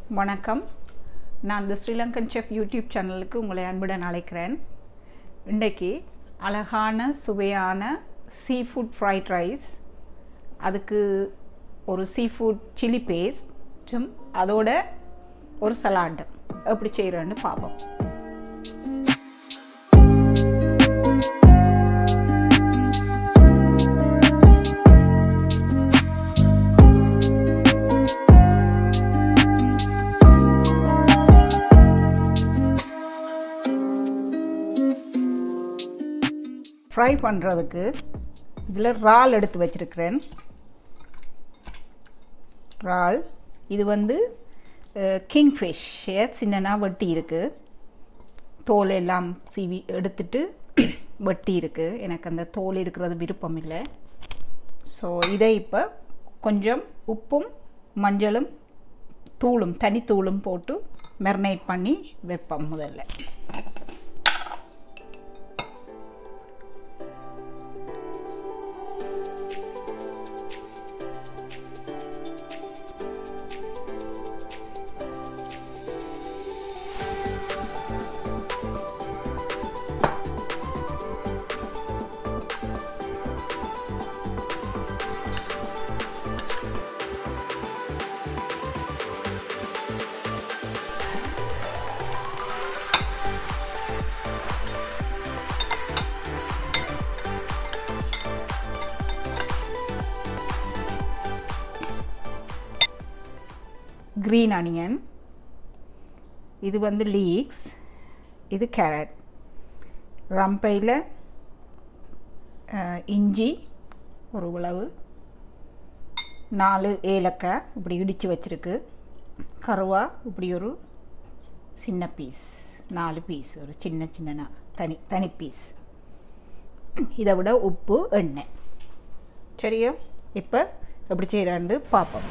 வணக்கம். நான் இந்த ஸ்ரீலங்கன் செஃப் யூடியூப் சேனலுக்கு உங்களை அன்புடன் அழைக்கிறேன். இன்றைக்கு அழகான சுவையான சீஃபுட் ஃப்ரைட் ரைஸ், அதுக்கு ஒரு சீஃபுட் சில்லி பேஸ்ட்டும் அதோட ஒரு சலாடு எப்படி செய்கிறேன்னு பார்ப்போம். ஃப்ரை பண்ணுறதுக்கு இதில் இறால் எடுத்து வச்சுருக்கிறேன். இறால் இது கிங்ஃபிஷ் சின்னனா வெட்டி இருக்குது, தோல் எல்லாம் சீவி எடுத்துட்டு வெட்டி இருக்குது. எனக்கு அந்த தோல் இருக்கிறது விருப்பம் இல்லை. ஸோ இதை இப்போ கொஞ்சம் உப்பும் மஞ்சளும் தூளும் தனித்தூளும் போட்டு மெரினேட் பண்ணி வைப்போம். முதல்ல green onion, இது leeks, இது carrot, ரம்பையில் இஞ்சி ஒரு உளவு, 4 ஏலக்காய் இப்படி இடித்து வச்சுருக்கு, கருவா இப்படி ஒரு சின்ன பீஸ், 4 பீஸ் ஒரு சின்ன சின்ன தனி பீஸ், இதை விட உப்பு எண்ணெய். சரியா? இப்போ எப்படி செய்கிறான்னு பார்ப்போம்.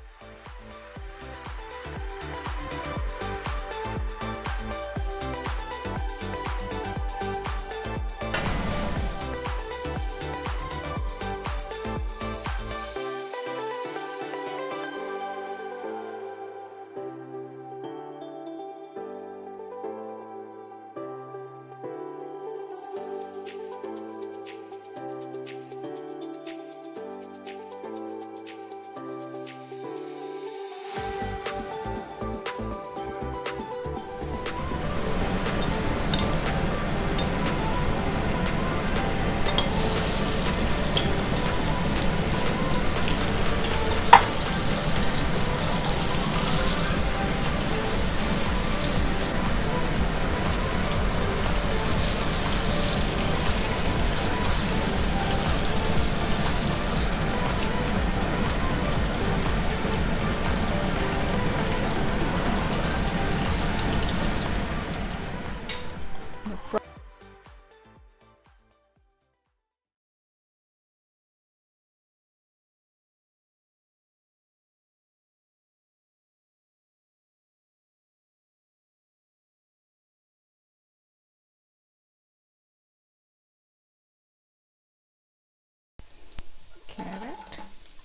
Carrot,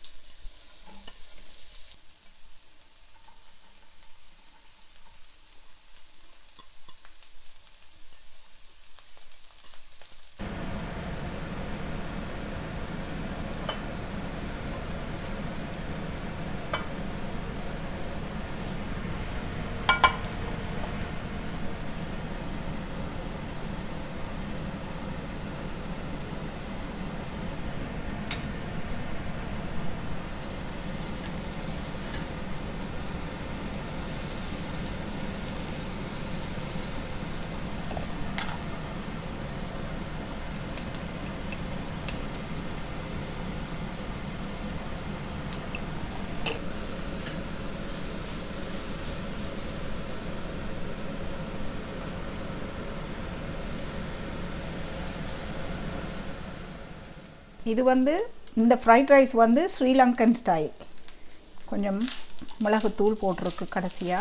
இது இந்த ஃப்ரைட் ரைஸ் ஸ்ரீலங்கன் ஸ்டைல். கொஞ்சம் மிளகுத்தூள் போட்டிருக்கு கடைசியாக.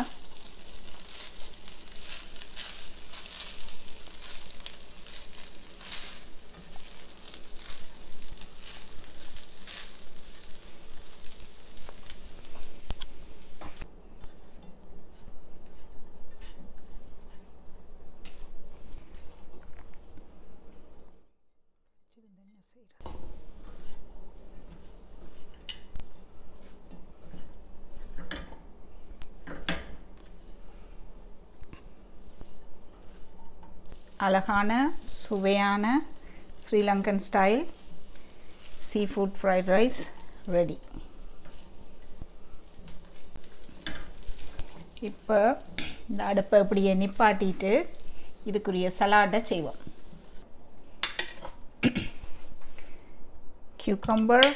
அழகான சுவையான Sri Lankan style seafood fried rice ready. இப்போ இந்த அடுப்பை இப்படியே நிப்பாட்டிட்டு இதுக்குரிய சலாடை செய்வோம். கியூக்கம்பர்,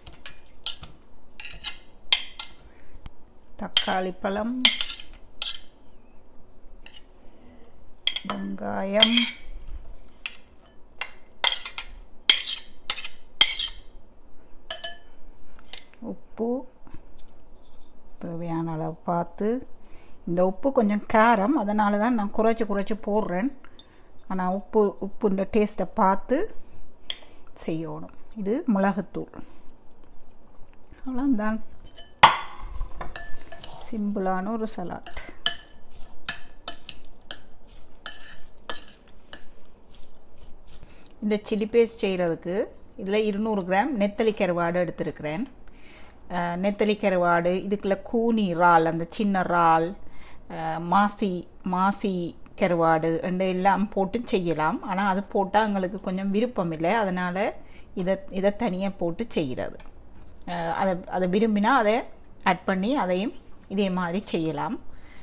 தக்காளி பழம், வெங்காயம், உப்பு தேவையான அளவு பார்த்து. இந்த உப்பு கொஞ்சம் காரம், அதனால தான் நான் குறைச்சி போடுறேன். ஆனால் உப்புன்ற டேஸ்ட்டை பார்த்து செய்யணும். இது மிளகுத்தூள். அவ்வளோதான், சிம்பிளான ஒரு சலாட். இந்த சில்லி பேஸ்ட் செய்கிறதுக்கு இதில் 200 கிராம் நெத்தலி கருவாடு எடுத்துருக்கிறேன். நெத்தலி கருவாடு, இதுக்குள்ள கூனி இறால், அந்த சின்ன இறால், மாசி கருவாடு எல்லாம் போட்டு செய்யலாம். ஆனால் அது போட்டால் எங்களுக்கு கொஞ்சம் விருப்பம் இல்லை, அதனால் இதை தனியாக போட்டு செய்கிறது. அதை விரும்பினா அதை ஆட் பண்ணி அதையும் இதே மாதிரி செய்யலாம்.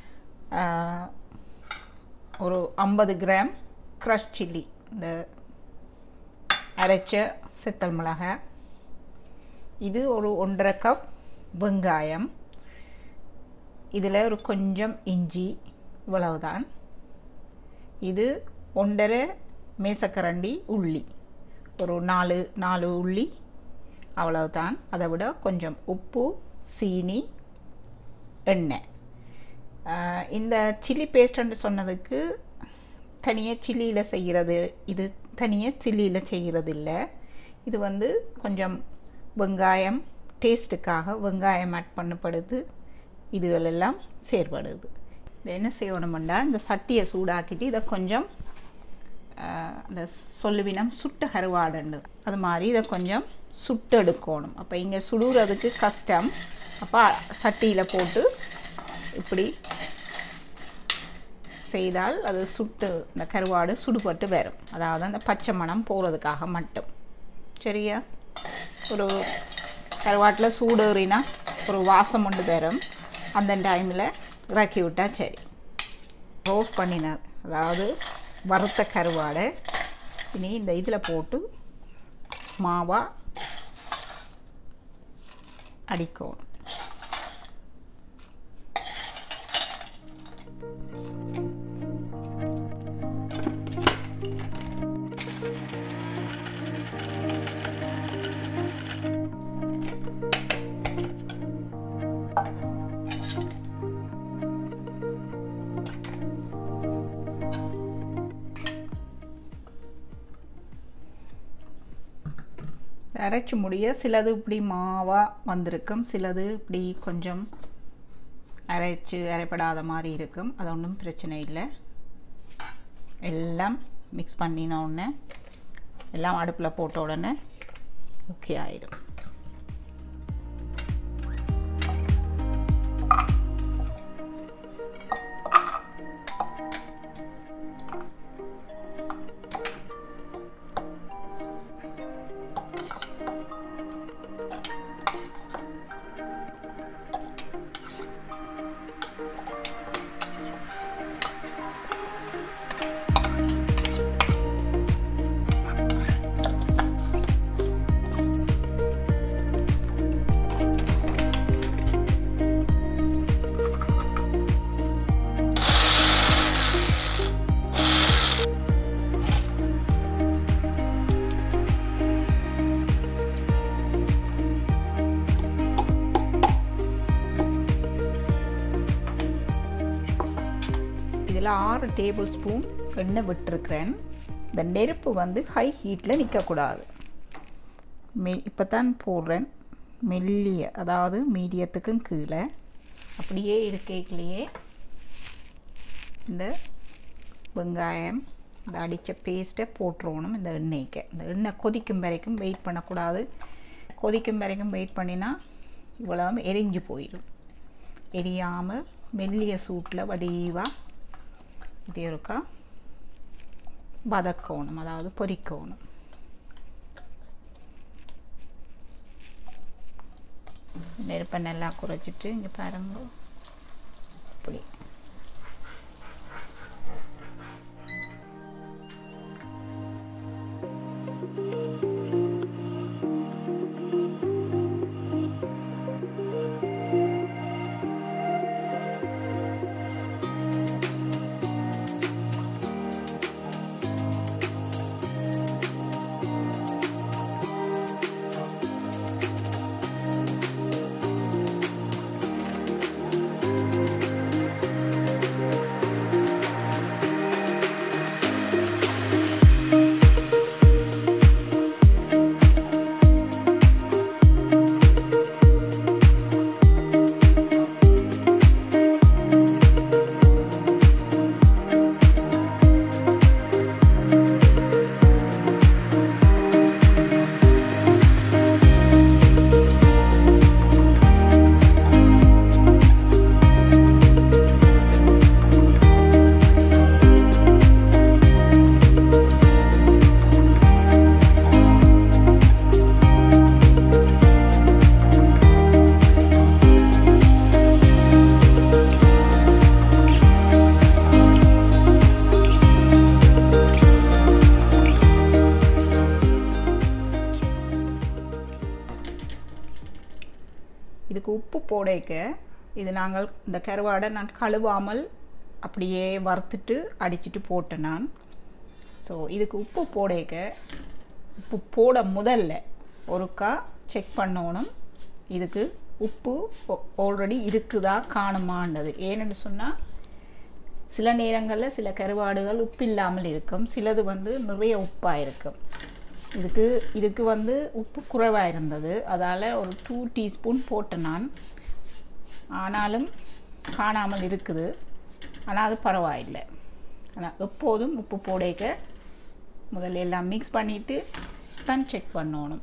ஒரு 50 கிராம் க்ரஷ் சில்லி, இந்த அரைச்ச செத்தல் மிளகாய். இது ஒரு 1.5 கப் வெங்காயம். இதில் ஒரு கொஞ்சம் இஞ்சி, இவ்வளவுதான். இது 1.5 மேசக்கரண்டி உள்ளி, ஒரு 4 உள்ளி, அவ்வளவுதான். அதை விட கொஞ்சம் உப்பு, சீனி, எண்ணெய். இந்த சில்லி பேஸ்ட்ன்னு சொன்னதுக்கு தனியாக சில்லியில் செய்கிறது, இது தனியாக சில்லியில் செய்கிறது இல்லை. இது கொஞ்சம் வெங்காயம் டேஸ்ட்டுக்காக வெங்காயம் ஆட் பண்ணப்படுது, இதுகளெல்லாம் செயற்படுது. இது என்ன செய்யணும்னா, இந்த சட்டியை சூடாக்கிட்டு இதை கொஞ்சம் அந்த சொல்லுவினம் சுட்ட கருவாடுண்டு அது மாதிரி இதை கொஞ்சம் சுட்டு எடுக்கணும். அப்போ இங்கே சுடுறதுக்கு கஷ்டம். அப்போ சட்டியில் போட்டு இப்படி செய்தால் அது இந்த கருவாடு சுடுபட்டு வரும். அதாவது அந்த பச்சை மணம் போகிறதுக்காக மட்டும். சரியா? ஒரு கருவாட்டில் சூடேறினா ஒரு வாசம் ஒன்று வரும். அந்த டைமில் இறக்கி விட்டால் சரி. ரோஸ்ட் பண்ணினார், அதாவது வறுத்த கருவாடை இனி இந்த இதில் போட்டு மாவாக அடிக்கணும். அரைச்சி முடிய சிலது இப்படி மாவாக வந்திருக்கும், சிலது இப்படி கொஞ்சம் அரைப்படாத மாதிரி இருக்கும். அது ஒன்றும் பிரச்சனை இல்லை. எல்லாம் மிக்ஸ் பண்ணின உடனே, எல்லாம் அடுப்பில் போட்ட உடனே ஓகே ஆயிடும். இதில் 6 டேபிள் ஸ்பூன் எண்ணெய் விட்டுருக்கிறேன். இந்த நெருப்பு ஹை ஹீட்டில் நிற்கக்கூடாது. இப்போ தான் போடுறேன். மெல்லிய, அதாவது மீடியத்துக்கும் கீழே அப்படியே இருக்கையிலேயே இந்த வெங்காயம், இந்த அடித்த பேஸ்ட்டை போட்டுருவணும் இந்த எண்ணெய்க்கு. இந்த எண்ணெய் கொதிக்கும் வரைக்கும் வெயிட் பண்ணக்கூடாது. கொதிக்கும் வரைக்கும் வெயிட் பண்ணினா இவ்வளவு எரிஞ்சு போயிடும். எரியாமல் மெல்லிய சூட்டில் வடிவாக இதே இருக்கா வதக்கணும், அதாவது பொரிக்கணும். நெருப்பை நல்லா குறைச்சிட்டு இங்கே பாருங்க இப்படி இதுக்கு உப்பு போடைக்க இது நாங்கள் இந்த கருவாடை நான் கழுவாமல் அப்படியே வறுத்துட்டு அடிச்சுட்டு போட்டேன் நான். ஸோ இதுக்கு உப்பு போடைக்க உப்பு போட முதல்ல ஒருக்கா செக் பண்ணணும் இதுக்கு உப்பு ஆல்ரெடி இருக்குதா காணுமான்றது. ஏன்னு சொன்னால் சில நேரங்களில் சில கருவாடுகள் உப்பு இல்லாமல் இருக்கும், சிலது நிறைய உப்பாக இருக்கும். இதுக்கு உப்பு குறைவாக இருந்தது, அதால் ஒரு 2 டீஸ்பூன் போட்டேன் நான். ஆனாலும் காணாமல் இருக்குது, ஆனால் அது பரவாயில்லை. ஆனால் எப்போதும் உப்பு போடைக்க முதல்ல எல்லாம் மிக்ஸ் பண்ணிவிட்டு தான் செக் பண்ணணும்.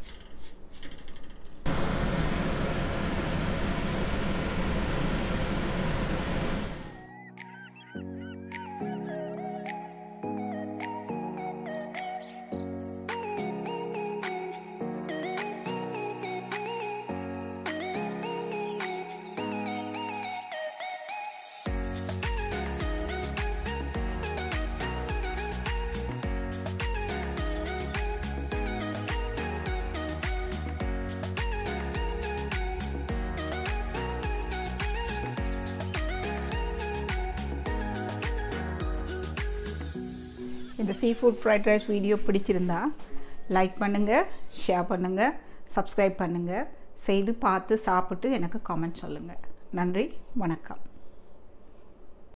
இந்த சீஃபுட் ஃப்ரைட் ரைஸ் வீடியோ பிடிச்சிருந்தா லைக் பண்ணுங்கள், ஷேர் பண்ணுங்கள், சப்ஸ்கிரைப் பண்ணுங்கள். செய்து பார்த்து சாப்பிட்டு எனக்கு கமெண்ட் சொல்லுங்கள். நன்றி, வணக்கம்.